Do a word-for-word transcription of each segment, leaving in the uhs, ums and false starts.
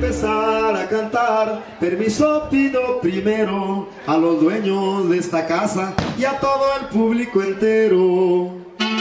empezar a cantar, permiso pido primero a los dueños de esta casa y a todo el público entero.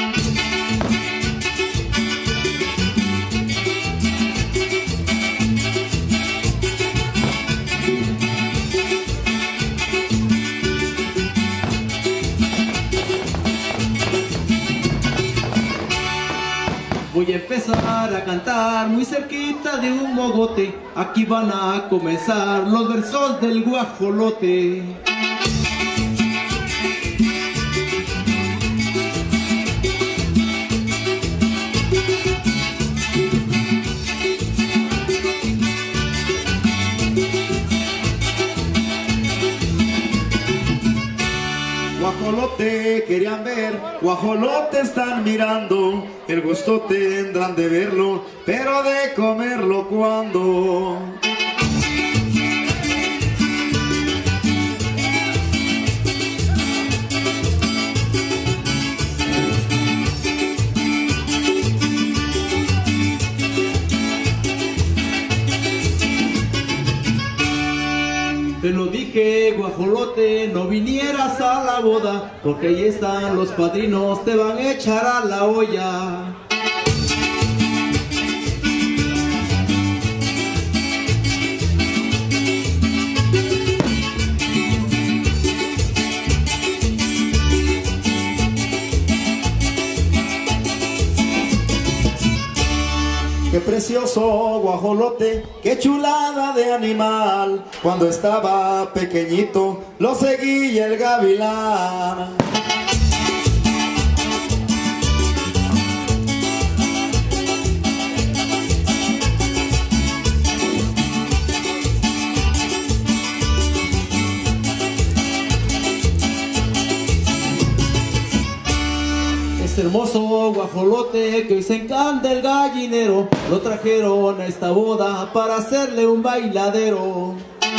Voy a empezar a cantar muy cerquita de un mogote. Aquí van a comenzar los versos del guajolote. Guajolote querían ver, guajolote están mirando, el gusto tendrán de verlo, pero de comerlo cuando. Te lo dije, guajolote, no vinieras a la boda, porque ahí están los padrinos, te van a echar a la olla. Qué precioso guajolote, qué chulada de animal. Cuando estaba pequeñito lo seguía el gavilán. Hermoso guajolote que hoy se encanta el gallinero, lo trajeron a esta boda para hacerle un bailadero.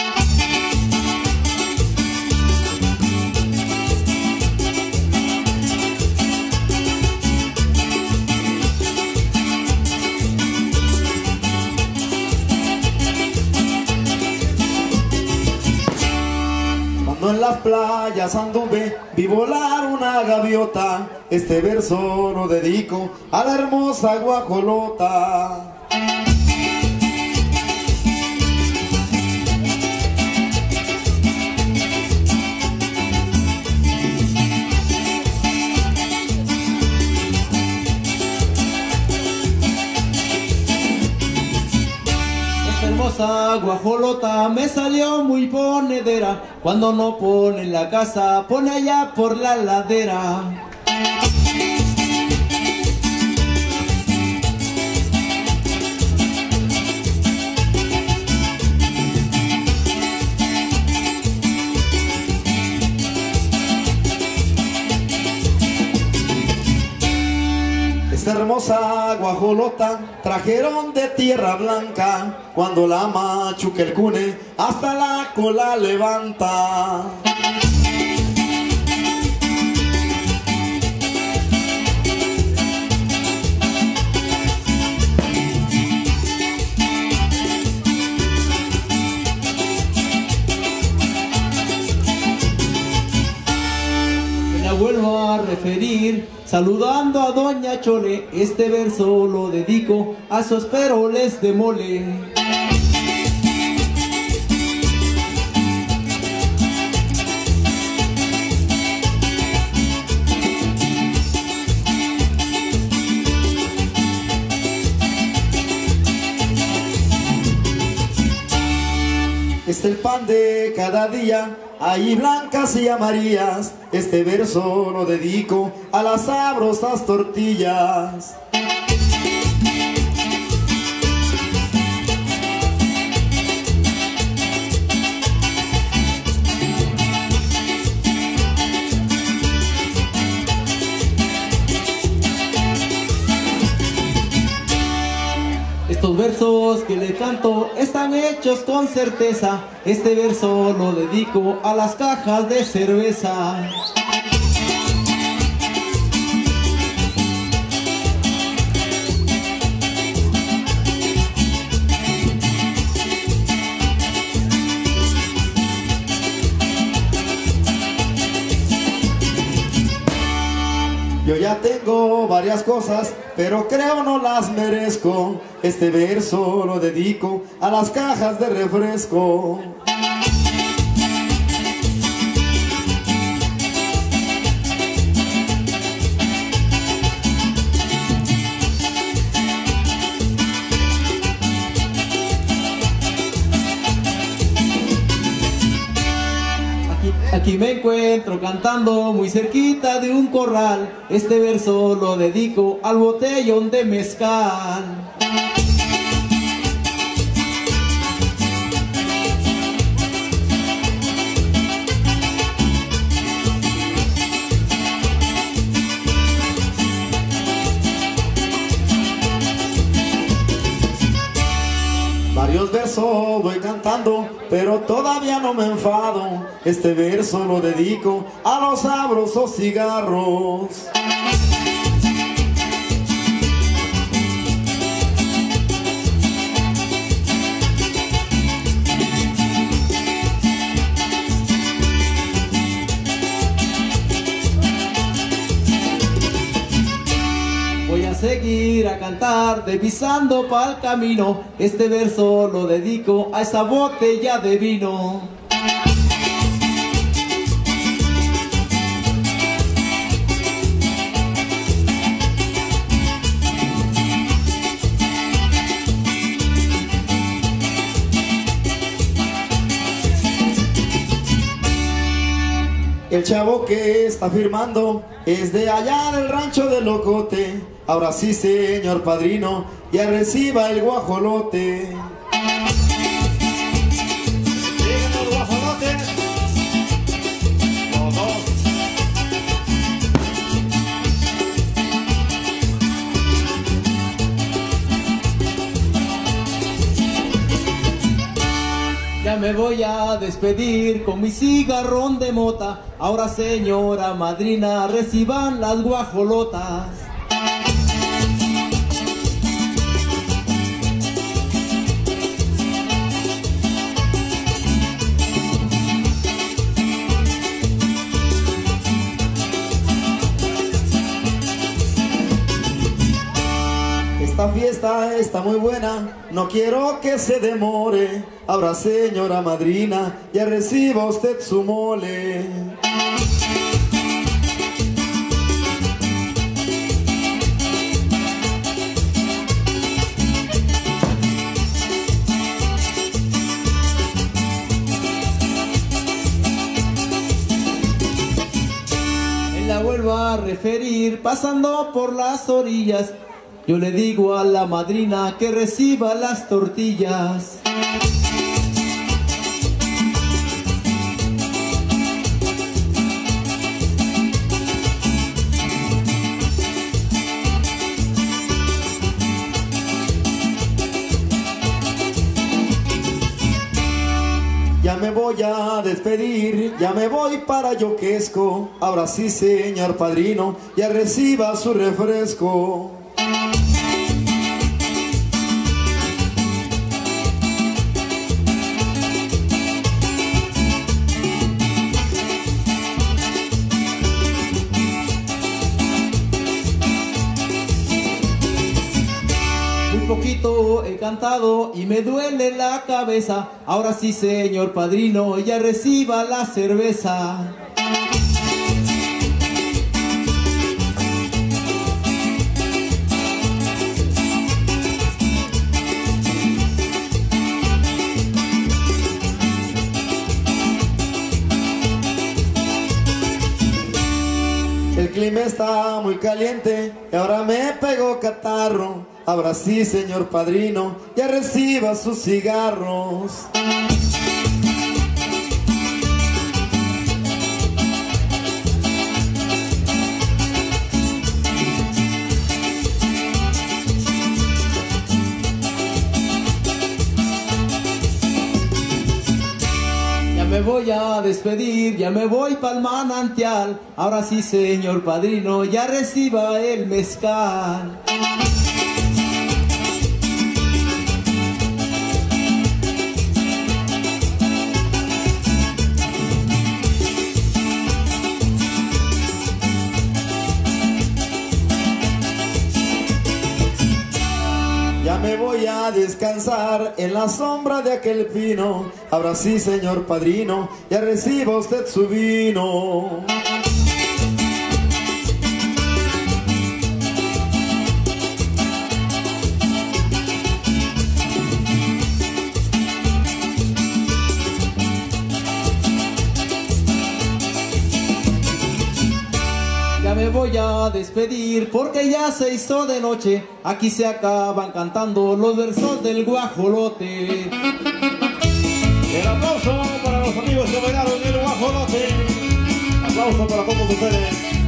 Cuando en las playas anduve, vi volar una gaviota, este verso lo dedico a la hermosa guajolota. Hermosa guajolota me salió muy ponedera, cuando no pone en la casa, pone allá por la ladera. Esta hermosa guajolota trajeron de tierra blanca, cuando la machuca el cune hasta la cola levanta. Me la vuelvo a referir, saludando a doña Chole, este verso lo dedico a sus peroles de mole. Este el pan de cada día, hay blancas y amarillas, este verso lo dedico a las sabrosas tortillas. Estos versos que le canto están hechos con certeza, este verso lo dedico a las cajas de cerveza. tengo varias cosas, pero creo no las merezco. Este verso lo dedico a las cajas de refresco. Aquí me encuentro cantando muy cerquita de un corral. Este verso lo dedico al botellón de mezcal. Varios versos voy cantando, pero todavía no me enfado. Este verso lo dedico a los sabrosos cigarros. Voy a seguir a cantar, devisando pa'l camino. Este verso lo dedico a esa botella de vino. El chavo que está firmando es de allá del rancho del Locote. Ahora sí, señor padrino, ya reciba el guajolote. Lleguen los guajolotes. Los dos. Ya me voy a despedir con mi cigarrón de mota. Ahora, señora madrina, reciban las guajolotas. Esta fiesta está muy buena, no quiero que se demore. Ahora, señora madrina, ya reciba usted su mole. Él la vuelvo a referir, pasando por las orillas. Yo le digo a la madrina que reciba las tortillas. Ya me voy a despedir, ya me voy para Yoquesco. Ahora sí, señor padrino, ya reciba su refresco. Poquito he cantado y me duele la cabeza. Ahora sí, señor padrino, ya reciba la cerveza. El clima está muy caliente y ahora me pegó catarro. Ahora sí, señor padrino, ya reciba sus cigarros. Ya me voy a despedir, ya me voy pa'l manantial. Ahora sí, señor padrino, ya reciba el mezcal. a descansar en la sombra de aquel pino. Ahora sí, señor padrino, ya reciba usted su vino. Ya me voy a despedir porque ya se hizo de noche. Aquí se acaban cantando los versos del guajolote. El aplauso para los amigos que bailaron el guajolote. Aplauso para todos ustedes.